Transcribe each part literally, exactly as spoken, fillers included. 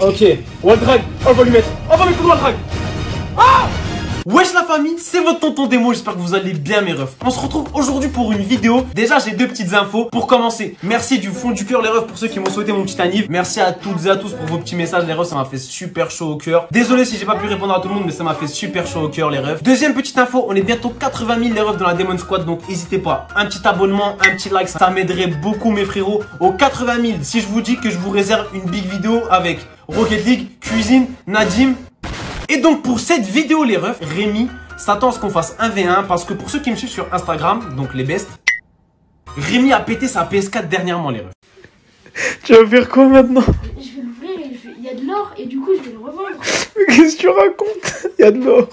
Ok, wall drag, on va lui mettre, on va lui mettre wall drag. Ah! Wesh la famille, c'est votre tonton Démo, j'espère que vous allez bien mes refs. On se retrouve aujourd'hui pour une vidéo. Déjà j'ai deux petites infos. Pour commencer, merci du fond du cœur les refs pour ceux qui m'ont souhaité mon petit anniv. Merci à toutes et à tous pour vos petits messages les refs, ça m'a fait super chaud au cœur. Désolé si j'ai pas pu répondre à tout le monde mais ça m'a fait super chaud au cœur les refs. Deuxième petite info, on est bientôt quatre-vingt mille les refs dans la Demon Squad, donc n'hésitez pas. Un petit abonnement, un petit like, ça m'aiderait beaucoup mes frérots. Aux quatre-vingt mille, si je vous dis que je vous réserve une big vidéo avec Rocket League, Cuisine, Nadim. Et donc pour cette vidéo les refs, Rémi s'attend à ce qu'on fasse un v un parce que pour ceux qui me suivent sur Instagram, donc les bestes, Rémi a pété sa P S quatre dernièrement les refs. Tu vas faire quoi maintenant? Je vais l'ouvrir et je vais... il y a de l'or et du coup je vais le revendre. Mais qu'est-ce que tu racontes? Il y a de l'or.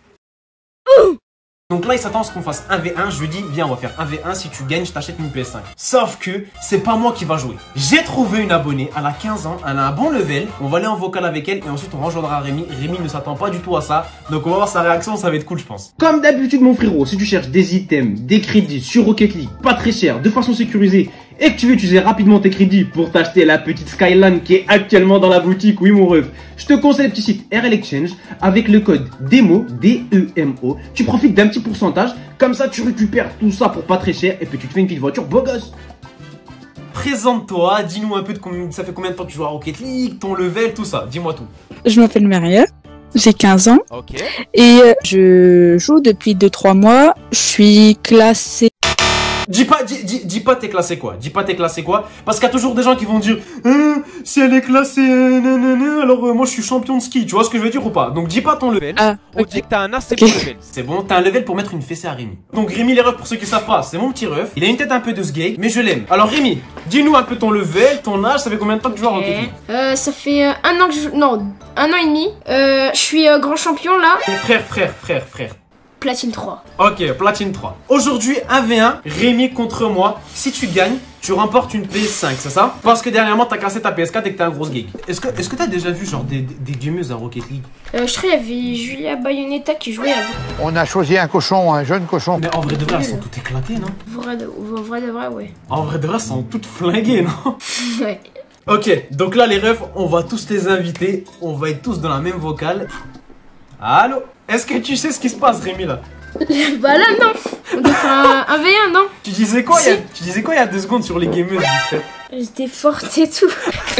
Donc là il s'attend à ce qu'on fasse un v un, je lui dis viens on va faire un v un, si tu gagnes je t'achète une P S cinq. Sauf que c'est pas moi qui va jouer. J'ai trouvé une abonnée, elle a quinze ans, elle a un bon level, on va aller en vocal avec elle et ensuite on rejoindra Rémi. Rémi ne s'attend pas du tout à ça, donc on va voir sa réaction, ça va être cool je pense. Comme d'habitude mon frérot, si tu cherches des items, des crédits sur Rocket League, pas très cher, de façon sécurisée, et que tu veux utiliser rapidement tes crédits pour t'acheter la petite Skyline qui est actuellement dans la boutique, oui mon ref, je te conseille le petit site R L Exchange avec le code DEMO, D E M O. Tu profites d'un petit pourcentage, comme ça tu récupères tout ça pour pas très cher et puis tu te fais une petite voiture beau gosse. Présente-toi, dis-nous un peu de combien, ça fait combien de temps que tu joues à Rocket League, ton level, tout ça, dis-moi tout. Je m'appelle Maria, j'ai quinze ans okay. Et je joue depuis deux trois mois, je suis classée... Dis pas, dis, dis, dis pas t'es classé quoi, dis pas t'es classé quoi, parce qu'il y a toujours des gens qui vont dire hein, si elle est classée, euh, nanana, alors euh, moi je suis champion de ski, tu vois ce que je veux dire ou pas? Donc dis pas ton level, ah, on okay. dit que t'as un assez okay. bon level. C'est bon, t'as un level pour mettre une fessée à Rémi. Donc Rémi les refs pour ceux qui savent pas, c'est mon petit ref, il a une tête un peu de sgeg, mais je l'aime. Alors Rémi, dis-nous un peu ton level, ton âge, ça fait combien de temps que tu joues à Rocket League? Euh, ça fait euh, un an que je joue, non, un an et demi, euh, je suis euh, grand champion là. Frère, frère, frère, frère. Platine trois. Ok, platine trois. Aujourd'hui, un v un, Rémi contre moi. Si tu gagnes, tu remportes une P S cinq, c'est ça? Parce que dernièrement, t'as cassé ta P S quatre et que t'es un gros geek. Est-ce que est-ce que t'as déjà vu genre des, des gameuses à Rocket League? Euh, je crois qu'il y avait Julia Bayonetta qui jouait avant. On a choisi un cochon, un jeune cochon. Mais en vrai de vrai, elles sont toutes éclatées, non? Vrai de vrai, de vrai, ouais. En vrai de vrai, elles sont toutes flinguées, non? Ouais. Ok, donc là, les refs, on va tous les inviter. On va être tous dans la même vocale. Allô? Est-ce que tu sais ce qui se passe, Rémi, là? Bah là, non. On doit faire un, un v un, non? Tu disais quoi, si. il y a, tu disais quoi il y a deux secondes sur les gameuses, vite fait? J'étais forte et tout.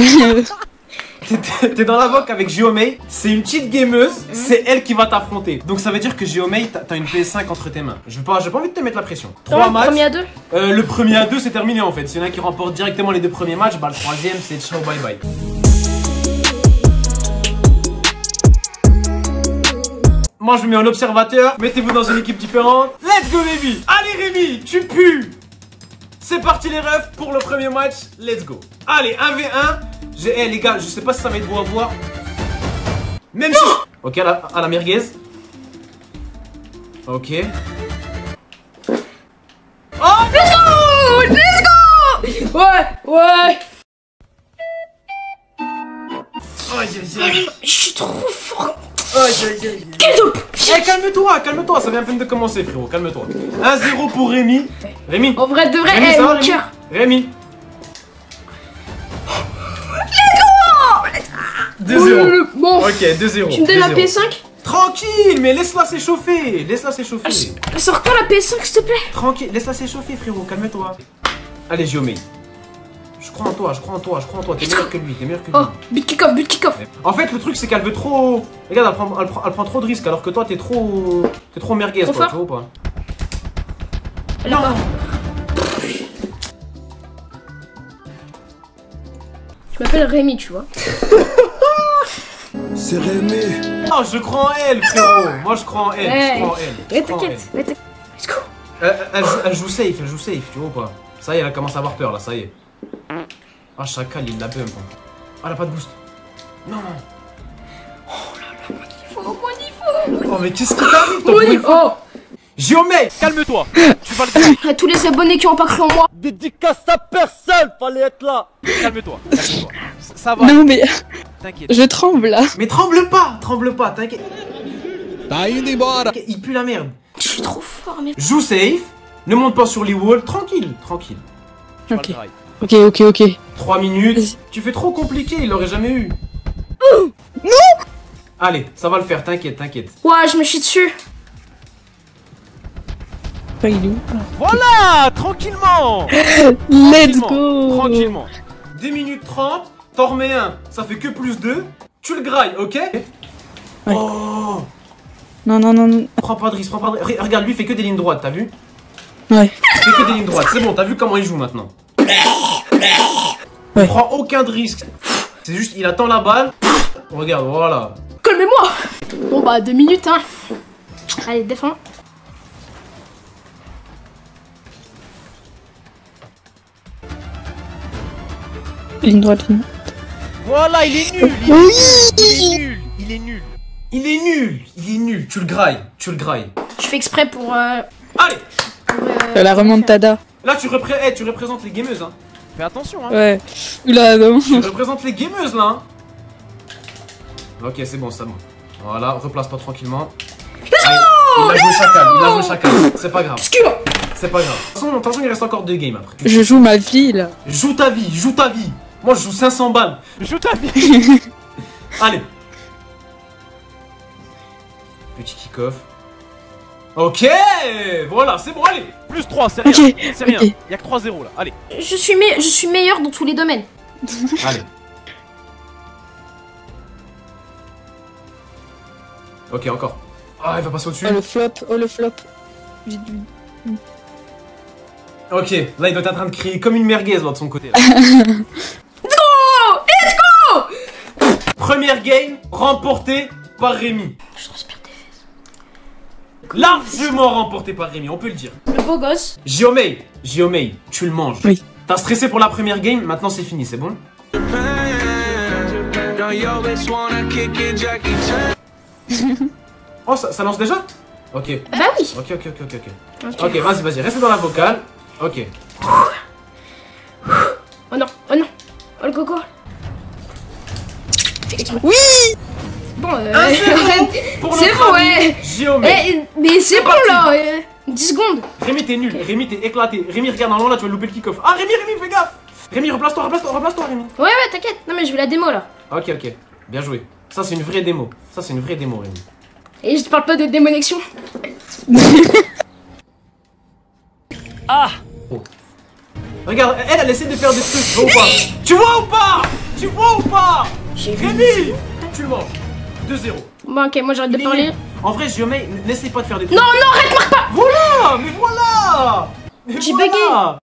T'es dans la voc avec Geomei, c'est une petite gameuse, mmh. C'est elle qui va t'affronter. Donc ça veut dire que Geomei, t'as une P S cinq entre tes mains. Je veux pas, j'ai pas envie de te mettre la pression. Trois matchs. Le premier à deux euh, Le premier à deux, c'est terminé en fait. S'il y en a qui remporte directement les deux premiers matchs, bah le troisième, c'est ciao, bye bye. Moi je me mets en observateur, mettez-vous dans une équipe différente. Let's go baby. Allez Rémi, tu pues. C'est parti les refs pour le premier match, let's go. Allez, un v un. J'ai, hey, les gars, je sais pas si ça va être beau à voir. Même si... Ok, à la, à la merguez. Ok. Oh let's go. Let's go. Ouais, ouais. Aïe aïe aïe. Je suis trop fort. Aïe aïe aïe. Quel dope. Eh, calme-toi, calme-toi, ça vient à peine de commencer frérot, calme-toi. un zéro pour Rémi. Rémi. En vrai de vrai, Rémi, hey, ça va, mon cœur. Rémi. Let's deux zéro. Bon. Ok, deux zéro. Tu me donnes la P S cinq? Tranquille, mais laisse-la s'échauffer. Laisse-la s'échauffer. Sors quand la P S cinq s'il te plaît? Tranquille, laisse-la s'échauffer frérot, calme-toi. Allez Geomei. Je crois en toi, je crois en toi, je crois en toi, t'es meilleur que lui, t'es meilleur que lui. Oh, but kick-off, but kick-off. En fait, le truc c'est qu'elle veut trop... Regarde, elle prend, elle, prend, elle prend trop de risques alors que toi t'es trop... T'es trop merguez, toi, tu vois ou pas? Non. Je m'appelle Rémi, tu vois. C'est Rémi. Oh, je crois en elle, frérot. Moi, je crois en elle, hey. Je crois en elle. Ouais, t'inquiète, ouais, t'inquiète. Let's go. Elle, elle, joue, elle joue safe, elle joue safe, tu vois ou pas? Ça y est, elle commence à avoir peur, là, ça y est. Ah, Chacal, il la bump. Ah, elle a pas de boost. Non. Oh là là, il faut, il faut. Oh, mais qu'est-ce qui t'arrive, toi? Oh. Geomei, calme-toi. Tu vas le... À tous les abonnés qui ont pas cru en moi. Dédicace à personne, fallait être là. Calme-toi, calme-toi. Ça va. Non mais... T'inquiète. Je tremble là. Mais tremble pas, tremble pas, t'inquiète. Il pue la merde. Je suis trop fort, mais... Joue safe, ne monte pas sur les walls, tranquille, tranquille. Ok, ok, ok, ok. trois minutes, tu fais trop compliqué, il l'aurait jamais eu. Non. Allez, ça va le faire, t'inquiète, t'inquiète. Ouais, je me chie dessus. Enfin, il est où? Voilà, tranquillement. Let's Tranquillement, go. Tranquillement. deux minutes trente, t'en remets un, ça fait que plus deux. Tu le grailles, ok? Ouais. Oh! Non, non, non, non. Prends pas de risque, prends pas de risque. Regarde, lui, il fait que des lignes droites, t'as vu? Ouais. Il fait que des lignes droites, c'est bon, t'as vu comment il joue maintenant? Il Ouais. prend aucun de risque. C'est juste, il attend la balle. Regarde, voilà. Calmez-moi. Bon bah deux minutes hein. Allez, défends. Ligne droite, ligne. Voilà, il est nul. Il est, Oui. il est nul. Il est nul. Il est nul, il est nul. Tu le grailles, tu le grailles. Je fais exprès pour... Euh, Allez! pour, euh, La remontada. Là, tu, repré eh, tu représentes les gameuses, hein. Fais attention, hein. Ouais. Oula, non. Tu représentes les gameuses, là, hein. Ok, c'est bon, c'est bon. Voilà, replace-toi tranquillement. Allez, il a joué chacal, il a joué chacal. C'est pas grave. Excuse-moi. C'est pas grave. De toute façon, de toute façon, il reste encore deux games après. Je joue ma vie, là. Joue ta vie, joue ta vie. Moi, je joue cinq cents balles. Joue ta vie. Allez. Petit kick-off. Ok, voilà, c'est bon, allez. Plus trois, c'est rien. Ok, C'est rien. ok. Y'a que trois zéro là. Allez. Je suis, me... je suis meilleur dans tous les domaines. Allez. Ok, encore. Ah, il va passer au-dessus. Oh, le flop. Oh, le flop. Vite, vite. Ok, là, il doit être en train de crier comme une merguez, là, de son côté. Là. Oh, let's go. Première game remportée par Rémi. Je transpire tes fesses. Largement remportée par Rémi, on peut le dire. Le beau gosse. Giomei, Giomei, tu le manges. Oui. T'as stressé pour la première game, maintenant c'est fini, c'est bon? Oh, ça, ça lance déjà? Ok. Bah oui. Ok, ok, ok, ok, ok. Ok. Ok, vas-y, vas-y, reste dans la vocale. Ok. Oh non, oh non. Oh le coco. Oui. Bon, euh... Un zéro pour c'est notre bon, ami ouais. Giomei. Eh, mais c'est bon parti. là. euh, dix secondes. Rémi, t'es nul. Rémi, t'es éclaté. Rémi, regarde en long là, tu vas louper le kick-off. Ah, Rémi, Rémi, fais gaffe. Rémi, replace-toi, replace-toi, replace-toi, Rémi. Ouais, ouais, t'inquiète. Non, mais je vais la démo là. Ok, ok. Bien joué. Ça, c'est une vraie démo. Ça, c'est une vraie démo, Rémi. Et je te parle pas de démonexion. Ah. Regarde, elle, elle essaie de faire des trucs. Tu vois ou pas? Tu vois ou pas? Tu vois ou pas? J'ai vu. Rémi, tu le manges. deux zéro. Bon, ok, moi j'arrête de Il est parler. nul. En vrai, Giomei, n'essaie pas de faire des trucs. Non, non, arrête, marque pas. Voilà, mais voilà. Mais J'ai voilà. bugué.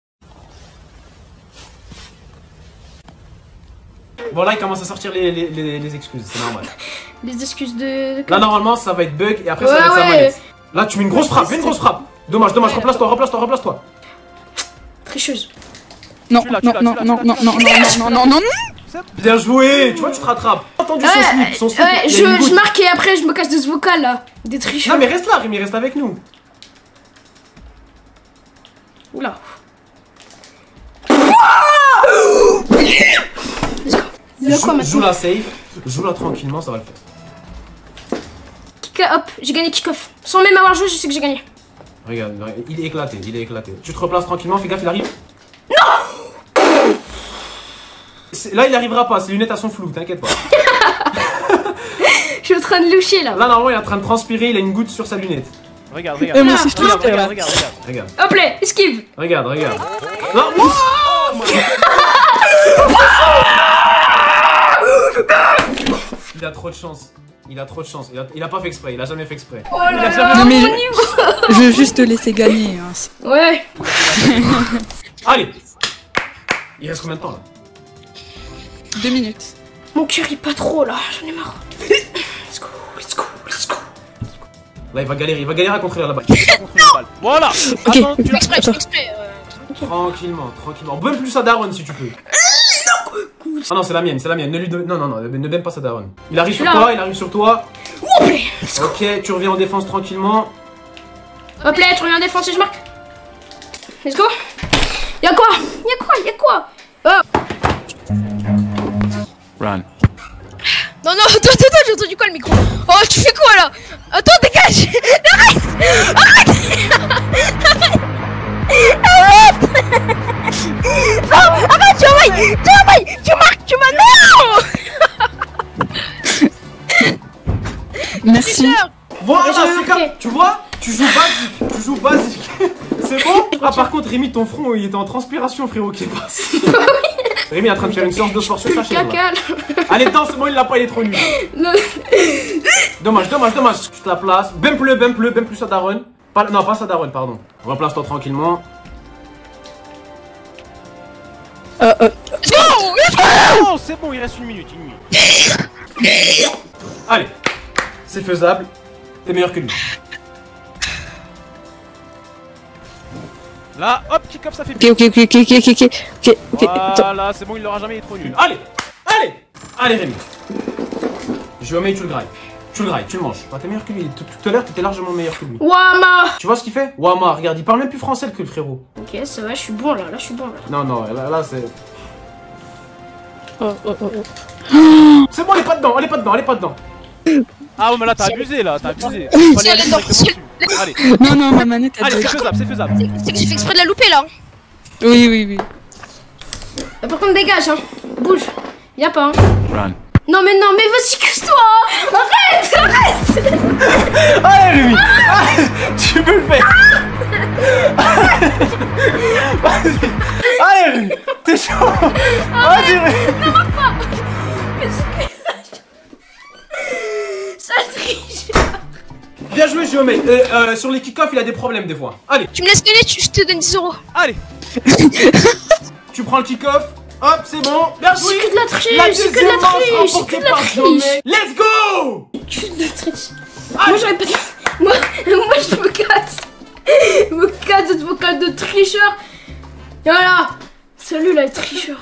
Bon, là, il commence à sortir les, les, les, les excuses, c'est normal. Des excuses de. Là, normalement, ça va être bug et après, Ouais, ça va être sa ouais. manette. Là, tu mets une grosse frappe, fais une grosse frappe. Dommage, dommage, Ouais, replace-toi, replace-toi, replace-toi. Tricheuse. Non, Tu l'as, tu non, l'as, non, tu l'as, non, tu non, l'as, non, tu l'as. non, non, non, non, non. Bien joué, tu vois, tu te rattrapes. J'ai entendu son Ouais, slip, son slip. ouais, il y je, a une je goutte. marque et après je me casse de ce vocal là. Des tricheurs. Non, mais reste là, Rémi, reste avec nous. Oula. Il y a quoi Joue, joue maintenant? la safe, joue la tranquillement, ça va le faire. Kick, hop, j'ai gagné kick-off. Sans même avoir joué, je sais que j'ai gagné. Regarde, regarde, il est éclaté, il est éclaté. Tu te replaces tranquillement, fais gaffe, il arrive. Non. Là, il arrivera pas, ses lunettes elles sont floues, t'inquiète pas. Je suis en train de loucher là. Là, normalement, il est en train de transpirer, il a une goutte sur sa lunette. Regarde, Et regarde. moi aussi, je Regarde, transpire, regarde, là. regarde, regarde. Regarde, Hop là, esquive. regarde, regarde. Là, wow. Il a trop de chance. Il a trop de chance. Il a, il a pas fait exprès, il a jamais fait exprès. Oh là là, Non, mais mon je- niveau. Je veux juste te laisser gagner. Hein. c'est- Ouais. Allez. Il reste combien de temps là? Deux minutes. Mon cœur il pas trop là, j'en ai marre. Let's go, let's go, let's go. Là, il va galérer, il va galérer à contrôler la balle. Pas contre la balle. Voilà. Ok. Attends, tu l'as. Exprès, je fais exprès. euh. Tranquillement, tranquillement. Bonne plus à Daron si tu peux. Ah non, c'est la mienne, c'est la mienne. Ne lui donne- Non, non, non, ne donne pas ça Daron. Il arrive sur Là. toi, il arrive sur toi. Hop là. Ok, tu reviens en défense tranquillement. Hop là, tu reviens en défense et je marque. Let's go. Y'a quoi? Y'a quoi? Y'a quoi? Oh. Run. Non, non, attends, attends, attends, j'ai entendu quoi le micro? Oh, tu fais quoi là? Attends, dégage! Arrête! Arrête! Arrête! Non, arrête, tu m'envoies! Tu m'envoies! Tu marques, tu m'as... Non! Merci. Voilà, J'ai c'est comme, remarqué. tu vois, tu joues basique, tu joues basique. C'est bon? Ah, par contre, Rémi, ton front, il était en transpiration, frérot, qui passe. Rémi est en train de faire une séance de sport sur sa chaise. là. Caca. Allez, danse, c'est bon, il l'a pas, il est trop nul. Non. Dommage, dommage, dommage. Je te la place. Ben plus, ben plus, ben plus ça daronne. Pas, non, pas ça daronne, pardon. Replace-toi tranquillement. Euh, euh, Oh, c'est bon, il reste une minute, une minute. Allez, c'est faisable. T'es meilleur que lui. Là, hop, kick-off, ça fait bien. ok, ok, ok, ok, ok, ok, ok, ok, attends. Voilà, c'est bon, il l'aura jamais, il est trop nul. Allez, allez, allez, Rémi. Je vais tu le grailles. Tu le grailles, tu le manges. Ah, t'es meilleur que lui. Tout, tout à l'heure, t'étais largement meilleur que lui. Wama. Tu vois ce qu'il fait? Wama, regarde, il parle même plus français que le frérot. Ok, ça va, je suis bon là. Là, je suis bon là. Non, non, là, là c'est. Oh, oh, oh, oh. C'est bon, elle est pas dedans, elle est pas dedans, elle est pas dedans. Ah, ouais, mais là, t'as abusé, là, t'as abusé. Fallait aller directement dessus. Allez, Non, non, ma manette a allez, bug. c'est faisable, c'est faisable. C'est que j'ai fait exprès de la louper là. Oui, oui, oui. Euh, Par contre, dégage, hein. Bouge. Y'a pas, hein. Non, mais non, mais vas-y, casse-toi. Arrête, arrête. Allez, Rémi, allez, tu peux le faire. Vas-y. Allez, Rémi, t'es chaud. Vas-y, Rémi. Mais c'est que. Ça triche. Bien joué, Géomé. Euh, euh, sur les kick-off, il a des problèmes des fois. Allez, Tu me laisses gagner, tu- je te donne dix euros. Allez, tu prends le kick-off. Hop, c'est bon. Bien joué. C'est que de la triche, La c'est que de la deuxième manche triche, c'est remportée que de la par triche. Géomé. Let's go. Que de la triche. Allez. Moi, j'aurais pas. Moi, moi, je me casse. Je me casse de ce vocal de tricheur. Et voilà. Salut, là, tricheur.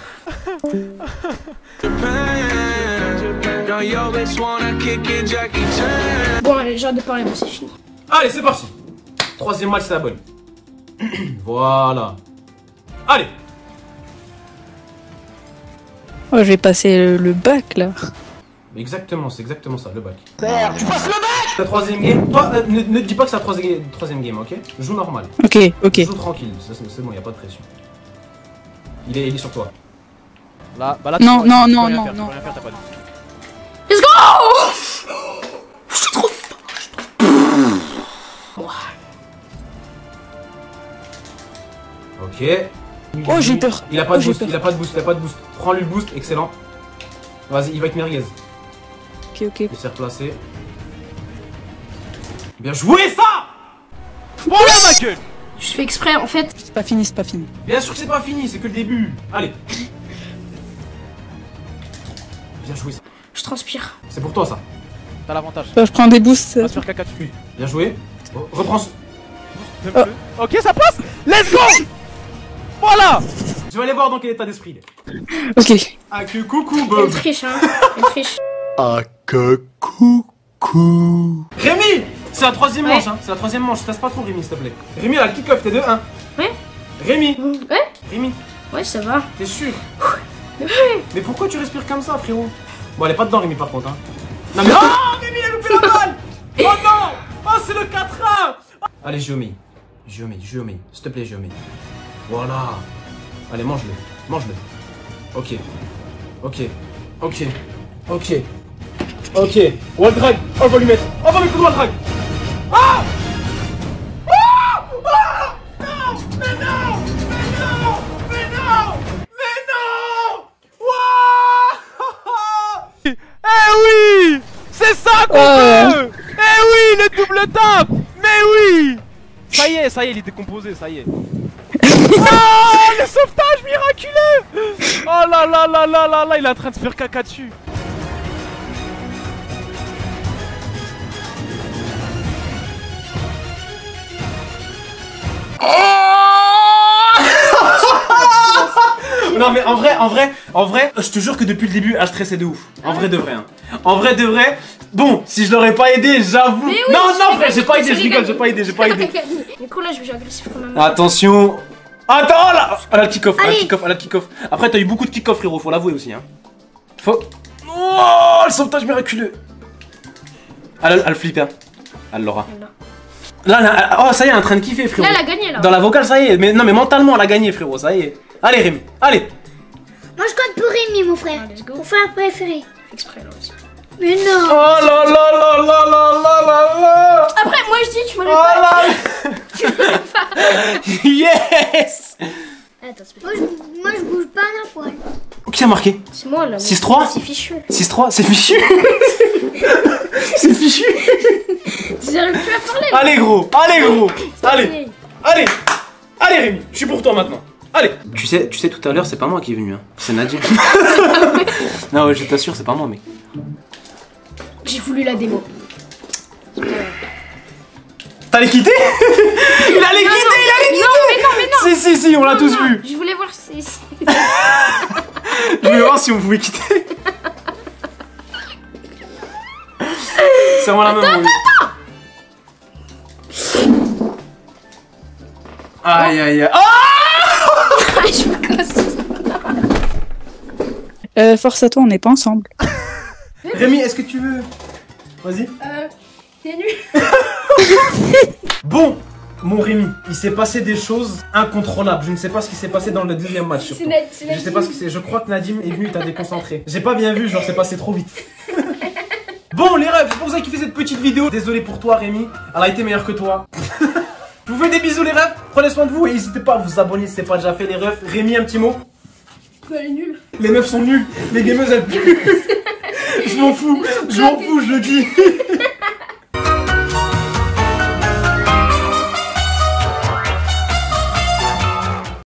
Bon, allez, j'ai hâte de parler, moi, c'est fini. Allez, c'est parti. Troisième match, c'est la bonne. Voilà. Allez. Oh, je vais passer le, le bac là. Exactement, c'est exactement ça, le bac. Père, tu passes le bac. La troisième game. Toi, euh, ne, ne te dis pas que c'est la troisième, troisième game, ok? Joue normal. Ok, ok. Joue tranquille, ça, c'est c'est bon, y a pas de pression. Il est, il est sur toi. là, bah là, Non, tu peux- non, tu peux non, rien non, faire, tu peux non. rien faire, t'as pas de- Let's go. Je suis trop fort. je suis trop fort. Ok. Oh, j'ai peur. Il a pas Oh, de j'ai boost, peur. il a pas de boost, il a pas de boost. Prends-lui le boost, excellent. Vas-y, il va être merguez. Ok, ok. Il s'est replacé. Bien joué ça. Voilà ma gueule. Je fais exprès, en fait. C'est pas fini, c'est pas fini. Bien sûr que c'est pas fini, c'est que le début. Allez. Bien joué ça. Je transpire. C'est pour toi ça. T'as l'avantage. Euh, je prends des boosts. Va se faire caca dessus. Bien joué. Re- Reprends. ce- Même plus. Ok, ça passe. Let's go. Voilà. Je vais aller voir dans quel état d'esprit il est. Ok. Ah que coucou Elle Bob. triche, hein. Elle triche. Ah que coucou. Rémi. C'est la troisième Ouais. manche hein. C'est la troisième manche. Stresse pas trop Rémi s'il te plaît. Rémi elle a le kick-off, t'es deux un. Ouais. Rémi. Ouais. Rémi. Ouais, ça va. T'es sûr? Mais pourquoi tu respires comme ça, frérot? Bon, elle est pas dedans, Rémi, par contre. Hein. Non, mais. Oh, Rémi, elle a loupé la balle! Oh non! Oh, c'est le quatre un! Allez, Géomé. Géomé, Géomé. S'il te plaît, Géomé. Voilà. Allez, mange-le. Mange-le. Ok. Ok. Ok. Ok. Ok. Wall drag. On va lui mettre. On va lui mettre le wall drag. Ah! Eh oui. C'est ça qu'on Euh. veut. Eh oui, le double tap. Mais oui. Ça y est, ça y est, il est décomposé, ça y est. Oh, le sauvetage miraculeux. Oh là là là là là là, il est en train de se faire caca dessus. Non mais en vrai, en vrai, en vrai, je te jure que depuis le début, elle stressait de ouf. En vrai de vrai. Hein. En vrai de vrai. Bon, si je l'aurais pas aidé, j'avoue. Mais oui, non, je non, l'ai frère, j'ai gagné, pas aidé, je je l'ai rigole, gagné. j'ai pas aidé, j'ai pas aidé. Du coup, là, je vais jouer agressif quand même. Attention. Attends là. Elle a le kick-off, elle a le Allez. kick-off, elle a le kick-off. Après, t'as eu beaucoup de kick-off, frérot, faut l'avouer aussi. Hein. Faut. Oh, le sauvetage miraculeux. Elle, elle, elle flippe, hein. Elle l'aura. Là, là, oh, ça y est, elle est en train de kiffer, frérot. Là, elle a gagné, là. Dans la vocale, ça y est. Mais non, mais mentalement, elle a gagné, frérot, ça y est. Allez, Rémi, allez. Moi je compte pour Rémi, mon frère. Ah, let's go. Mon frère préféré. Exprès, là aussi. Mais non. Oh là là là là là là je dis, tu m'as Oh pas. là Yes. Attends, c'est Moi je, moi, je bouge pas d'un poil. Qui a marqué? C'est moi là. six trois. C'est fichu. six trois, c'est fichu. C'est fichu. J'arrive plus à parler. Allez gros, allez gros. Allez, allez. Allez Rémi, je suis pour toi maintenant. Allez. Tu sais, tu sais tout à l'heure, c'est pas moi qui est venu, hein. C'est Nadim. Non ouais, je t'assure, c'est pas moi mec. J'ai voulu la démo. T'allais quitter? Il allait quitter, il allait quitter. Non, mais non, mais non. Si, si, si, on l'a tous Non, vu. Je voulais voir si. si- Je voulais voir si on pouvait quitter. Serre-moi la main. Attends, attends, Aïe, aïe, aïe. Oh Ah, je me casse. Euh, force à toi, on n'est pas ensemble. Rémi, est-ce que tu veux... Vas-y. Euh. T'es nu. Bon, mon Rémi, il s'est passé des choses incontrôlables. Je ne sais pas ce qui s'est passé dans le deuxième match. surtout. C'est Nad- c'est Je sais pas ce que c'est. Je crois que Nadim est venu, il t'a déconcentré. J'ai pas bien vu, genre c'est passé trop vite. Bon, les rêves, c'est pour ça qu'il fait cette petite vidéo. Désolé pour toi, Rémi. Elle a été meilleure que toi. Je vous fais des bisous, les rêves. Prenez soin de vous et n'hésitez pas à vous abonner si c'est pas déjà fait, les rêves. Rémi, un petit mot. Quoi, elle est nulle. Les meufs sont nulles. Les gameuses, elles puent. Je m'en fous. Je m'en fous, je le dis.